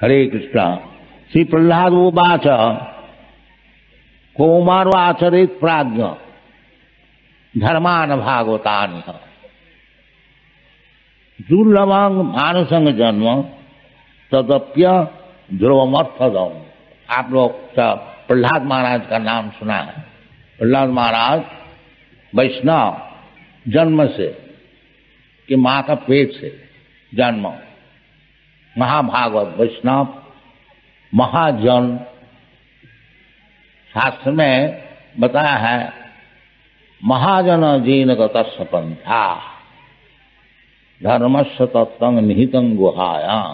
हरे कृष्ण। श्री प्रहलाद उवाच कौमारवाचरित प्राज्ञ धर्मान भागवतानि दुर्लभं मानुषंग जन्म तदप्य ध्रुवमर्थदम। आप लोग प्रहलाद महाराज का नाम सुना है। प्रहलाद महाराज वैष्णव जन्म से कि माँ का पेट से जन्म, महाभागवत वैष्णव महाजन। शास्त्र में बताया है महाजन जीन गतस्य पंथा धर्मस्य तत्व निहितं गुहायां।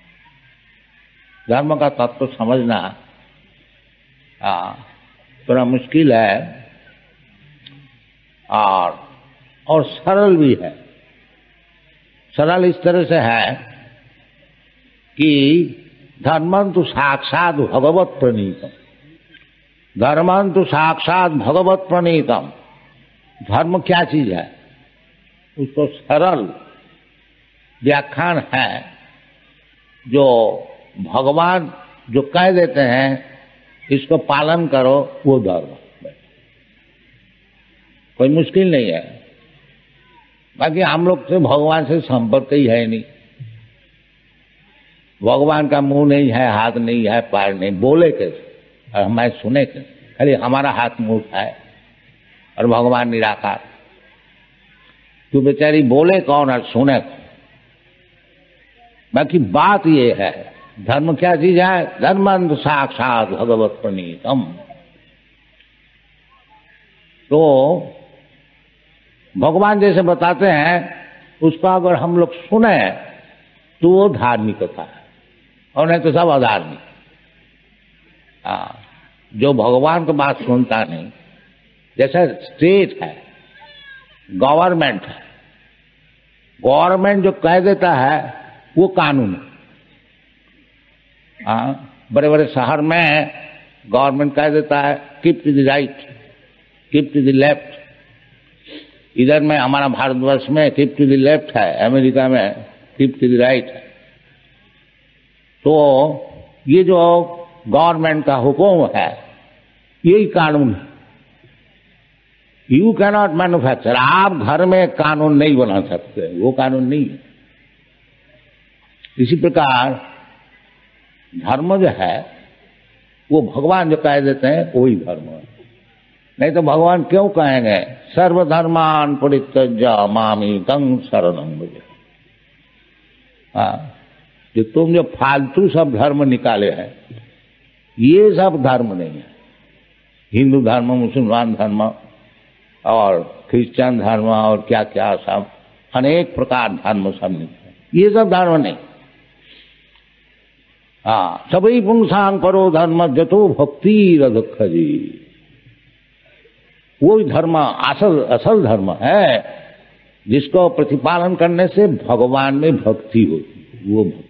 धर्म का तत्व समझना थोड़ा मुश्किल है और सरल भी है। सरल इस तरह से है कि धर्मंतु साक्षात भगवत प्रणीतम। धर्मंतु साक्षात भगवत प्रणीतम। धर्म क्या चीज है उसको सरल व्याख्यान है जो भगवान जो कह देते हैं इसको पालन करो, वो धर्म। कोई मुश्किल नहीं है। बाकी हम लोग से भगवान से संपर्क ही है नहीं। भगवान का मुंह नहीं है, हाथ नहीं है, पैर नहीं, बोले कैसे और हमारे सुने कैसे? खाली हमारा हाथ मुंह है और भगवान निराकार। तो बेचारी बोले कौन और सुने कौन? बाकी बात ये है धर्म क्या चीज है? धर्मंत साक्षात भगवत प्रणीतम। तो भगवान जैसे बताते हैं उसका अगर हम लोग सुने तो वो धार्मिक कथा है और नहीं तो सब अधार्मिक। जो भगवान की बात सुनता नहीं, जैसे स्टेट है, गवर्नमेंट है, गवर्नमेंट जो कह देता है वो कानून है। बड़े बड़े शहर में गवर्नमेंट कह देता है keep to the right, keep to the left. इधर में हमारा भारतवर्ष में कीप टू द लेफ्ट है, अमेरिका में कीप टू द राइट है। तो ये जो गवर्नमेंट का हुक्म है यही कानून है। You cannot manufacture. आप घर में कानून नहीं बना सकते, वो कानून नहीं है। इसी प्रकार धर्म जो है वो भगवान जो कह देते हैं वही धर्म है। नहीं तो भगवान क्यों कहेंगे सर्वधर्मान परित्यज्य मामेकं शरणं व्रज। जो तुम जो फालतू सब धर्म निकाले हैं ये सब धर्म नहीं है। हिंदू धर्म, मुसलमान धर्म और क्रिश्चियन धर्म और क्या क्या सब अनेक प्रकार धर्म सब निकले, ये सब धर्म नहीं। सभी पुंसांग करो धर्म जतो भक्ति रदुख जी। वो धर्म असल धर्म है जिसको प्रतिपालन करने से भगवान में भक्ति होती है, वो भक्त।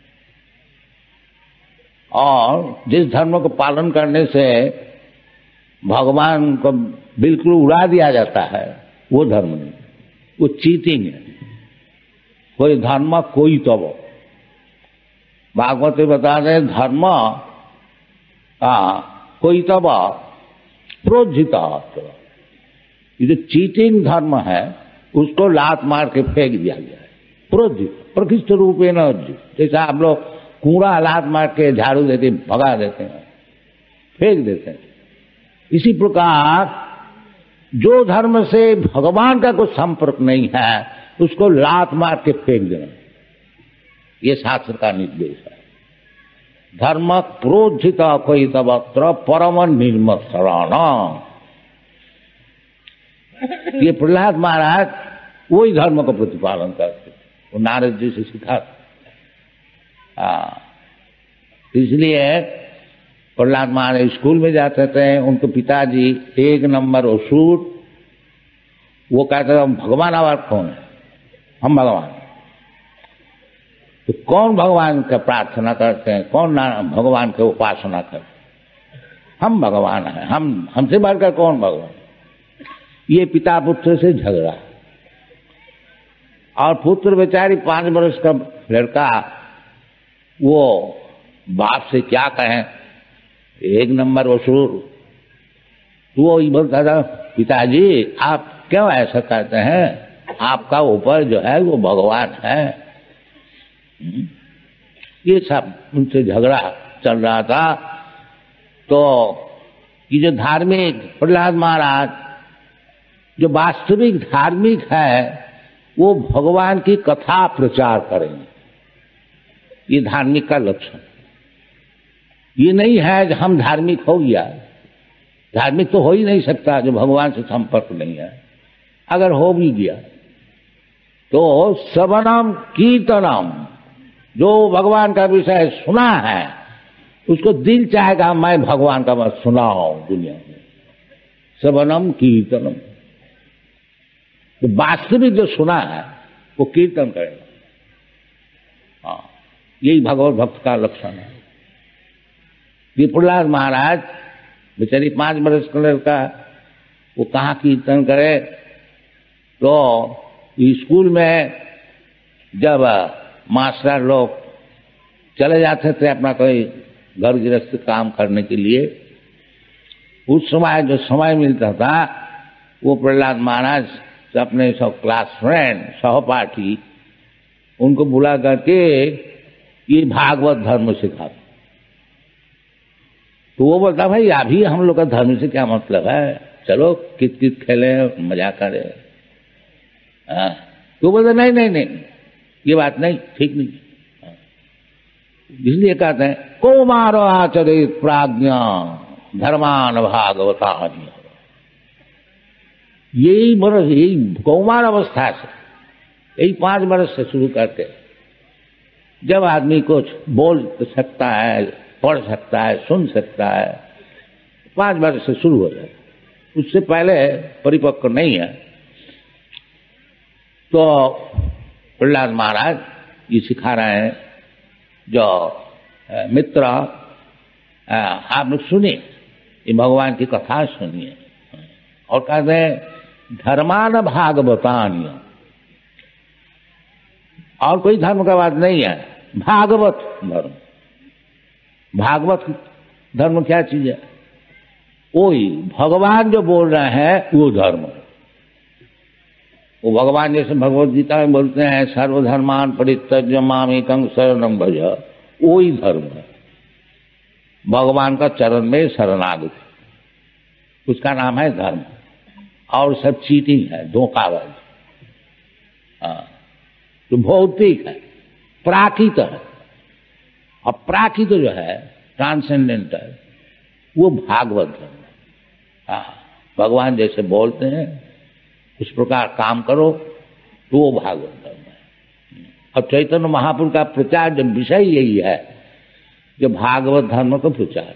और जिस धर्म को पालन करने से भगवान को बिल्कुल उड़ा दिया जाता है वो धर्म नहीं, वो चीटिंग है। कोई धर्म कोई तब भागवत बता रहे धर्म कोई तब प्रोज्झित। ये जो चीटिंग धर्म है उसको लात मार के फेंक दिया गया है। प्रोज्झित प्रकृष्ट रूपे न अर्जित। जैसा आप लोग कूड़ा लात मार के झाड़ू देते भगा देते हैं, फेंक देते हैं, इसी प्रकार जो धर्म से भगवान का कोई संपर्क नहीं है उसको लात मार के फेंक देना, ये शास्त्र का निर्देश है। धर्म प्रोज्झित कोई तवत्र परम निर्मत्सरण। ये प्रहलाद महाराज वही धर्म का प्रतिपालन करते, वो नारद जी से सीखा। इसलिए प्रहलाद महाराज स्कूल में जाते थे, उनके पिताजी 1 नंबर असुर, वो कहते थे भगवान आवाज कौन है? हम भगवान। तो कौन भगवान का प्रार्थना करते हैं, कौन भगवान के उपासना करते हैं? हम भगवान हैं, हमसे बढ़कर कौन भगवान? ये पिता पुत्र से झगड़ा, और पुत्र बेचारी 5 वर्ष का लड़का वो बाप से क्या कहें, एक नंबर असुर। तो वो बोलता था, पिताजी आप क्यों ऐसा कहते हैं, आपका ऊपर जो है वो भगवान है। ये सब उनसे झगड़ा चल रहा था। तो ये जो धार्मिक प्रहलाद महाराज जो वास्तविक धार्मिक है वो भगवान की कथा प्रचार करेंगे, ये धार्मिक का लक्षण। ये नहीं है कि हम धार्मिक हो गया, धार्मिक तो हो ही नहीं सकता जो भगवान से संपर्क नहीं है। अगर हो भी गया तो श्रवणम कीर्तनम, जो भगवान का विषय सुना है उसको दिल चाहेगा मैं भगवान का मत सुनाऊं दुनिया में। श्रवणम कीर्तनम, तो वास्तविक जो सुना है वो कीर्तन करेगा। हाँ, यही भगवत भक्त का लक्षण है। ये प्रहलाद महाराज बेचारी 5 बरस का लड़का, वो कहाँ कीर्तन करे। तो स्कूल में जब मास्टर लोग चले जाते थे अपना कोई घर गृहस्थ काम करने के लिए, उस समय जो समय मिलता था वो प्रहलाद महाराज अपने सब क्लास फ्रेंड सहपाठी उनको बुला करके ये भागवत धर्म सिखाते। तो वो बोलता भाई अभी हम लोग का धर्म से क्या मतलब है, चलो कित कित खेले मजा करे। तो बोलते नहीं नहीं नहीं ये बात नहीं, ठीक नहीं। इसलिए कहते हैं कौमारो आचरित प्राज्ञा धर्मान भागवता। यही बरस, यही कौमार अवस्था से, यही 5 बरस से शुरू करके जब आदमी कुछ बोल सकता है, पढ़ सकता है, सुन सकता है, 5 बरस से शुरू हो जाए, उससे पहले परिपक्व नहीं है। तो प्रहलाद महाराज ये सिखा रहे हैं, जो मित्र आप लोग सुनिए, ये भगवान की कथा सुनिए। और कहते हैं धर्मान भागवतान्य, और कोई धर्म का बात नहीं है, भागवत धर्म। भागवत धर्म क्या चीज है, वही भगवान जो बोल रहे हैं वो धर्म है। वो भगवान जैसे भगवत गीता में बोलते हैं सर्वधर्मान परित्यज्य मामेकं शरणं भज, वही धर्म है। भगवान का चरण में शरणागति, उसका नाम है धर्म। और सब चीटिंग है, धोखाबाज, जो भौतिक है, प्राकृत है। और प्राकृत जो है ट्रांसेंडेंटल, वो भागवत धर्म है। भगवान जैसे बोलते हैं उस प्रकार काम करो तो वो भागवत धर्म है। अब चैतन्य महापुरुष का प्रचार जब विषय यही है, जो भागवत धर्म का प्रचार।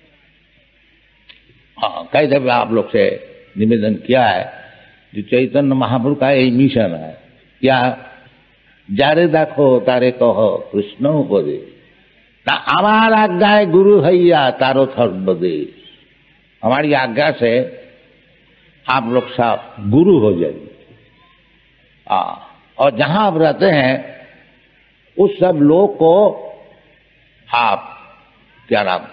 हाँ, कई दफे आप लोग से निवेदन किया है, जो चैतन्य महापुरुष का यही मिशन है, क्या जारे देखो तारे कहो कृष्ण उपदेश, ना हमार आज्ञा गुरु हैया तारो सर्वदेश। हमारी आज्ञा से आप लोग सब गुरु हो जाइए। और जहां आप रहते हैं उस सब लोग को आप क्या नाम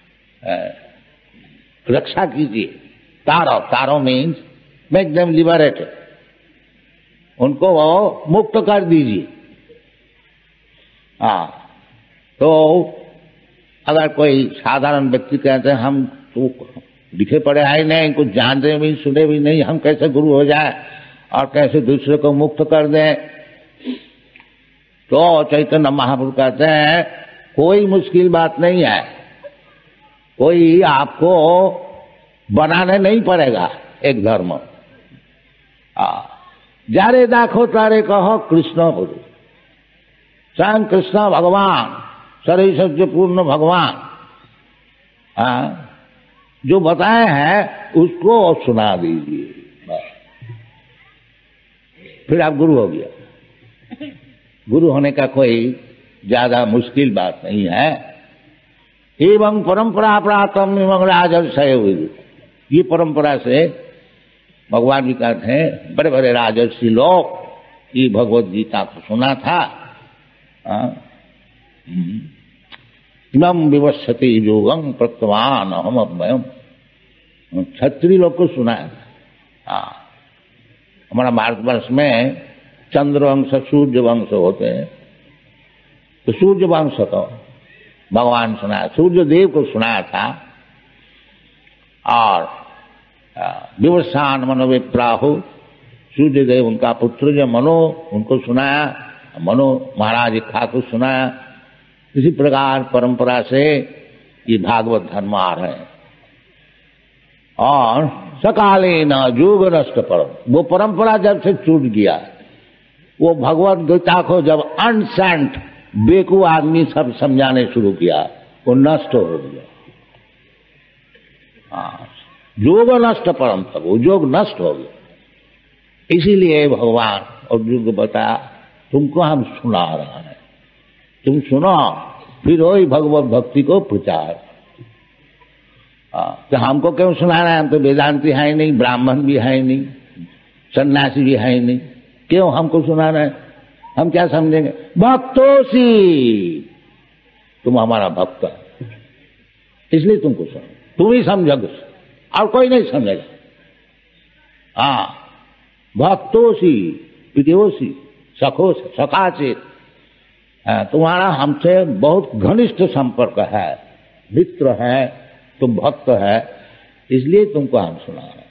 रक्षा कीजिए। तारो, तारो मीन्स मेक देम लिबरेटेड, उनको वो मुक्त कर दीजिए। तो अगर कोई साधारण व्यक्ति कहते हैं हम तो लिखे पढ़े आए नहीं, कुछ जानते भी सुने भी नहीं, हम कैसे गुरु हो जाए और कैसे दूसरे को मुक्त कर दें, तो चैतन्य महाप्रभु कहते हैं कोई मुश्किल बात नहीं है, कोई आपको बनाने नहीं पड़ेगा एक धर्म। जारे देखो तारे कहो कृष्ण गुरु, स्वयं कृष्ण भगवान सर्वैश्वर्य पूर्ण भगवान जो बताए हैं उसको सुना दीजिए, फिर आप गुरु हो गया। गुरु होने का कोई ज्यादा मुश्किल बात नहीं है। एवं परंपरा प्रातम एवं राजर्षय, ये परंपरा से भगवान भी कहते हैं बड़े बड़े राजर्षि लोग ये भगवत गीता को सुना था। किमं विवस्यते योगं प्रत्यवान अहम अव्ययम्। क्षत्रिय लोग को सुना है। हमारा भारतवर्ष में चंद्रवंश सूर्य वंश होते हैं, तो सूर्य वंश तो भगवान सुनाया, सूर्य देव को सुनाया था। और विवस्वान मनो विप्राहु, सूर्य देव उनका पुत्र जो मनो, उनको सुनाया, मनो महाराज इक्खा को सुनाया। इसी प्रकार परंपरा से ये भागवत धर्म आ रहे हैं। और सकाले न योग नष्ट परम, वो परंपरा जब से छूट गया, वो भगवत गीता को जब अनसेंट बेकू आदमी सब समझाने शुरू किया, वो नष्ट हो गया। योग नष्ट परम, तब वो योग नष्ट हो गया। इसीलिए भगवान अर्जुन को बताया, तुमको हम सुना रहा है, तुम सुनो, फिर वही भगवत भक्ति को प्रचार। तो हमको क्यों सुना रहे हैं? हम तो वेदांती है ही नहीं, ब्राह्मण भी है ही नहीं, सन्यासी भी है ही नहीं, क्यों हमको सुना रहे हैं? हम क्या समझेंगे? भक्तोसी, तुम हमारा भक्त है, इसलिए तुमको सुनो, तुम ही समझोगे और कोई नहीं समझेगा। भक्तोसी पितोसी सखोस सखाचेत, तुम्हारा हमसे बहुत घनिष्ठ संपर्क है, मित्र है, तुम भक्त है, इसलिए तुमको हम सुना रहे हैं।